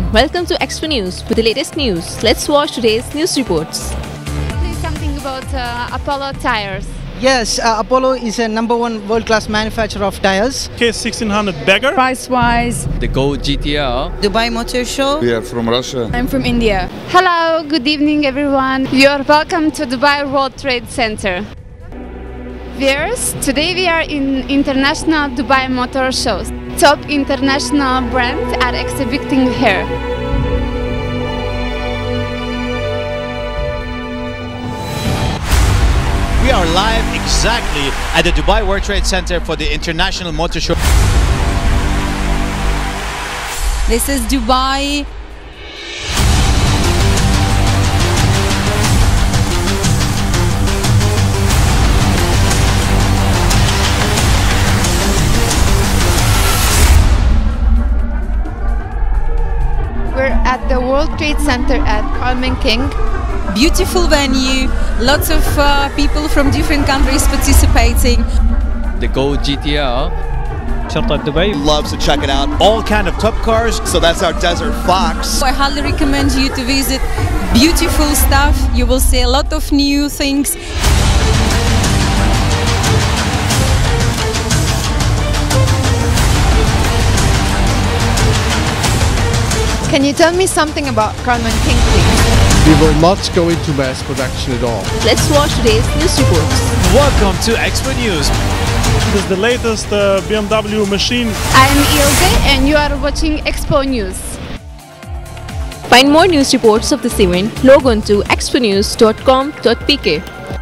everyone, welcome to Expo News with the latest news. Let's watch today's news reports. Please something about Apollo tires. Yes, Apollo is a #1 world-class manufacturer of tires. K1600 Bagger. Price-wise, the Go GTR. Dubai Motor Show. We are from Russia. I'm from India. Hello, good evening everyone. You're welcome to Dubai World Trade Center. Viewers, today we are in International Dubai Motor Show. Top international brands are exhibiting here. We are live exactly at the Dubai World Trade Center for the International Motor Show. This is Dubai. We're at the World Trade Center at Karlmann King. Beautiful venue, lots of people from different countries participating. The Go GTR. Dubai loves to check it out. All kind of top cars. So that's our Desert Fox. I highly recommend you to visit. Beautiful stuff. You will see a lot of new things. Can you tell me something about Karlmann King, please? We will not go into mass production at all. Let's watch today's news reports. Welcome to Expo News. This is the latest BMW machine. I'm Ilse and you are watching Expo News. Find more news reports of this event, log on to exponews.com.pk.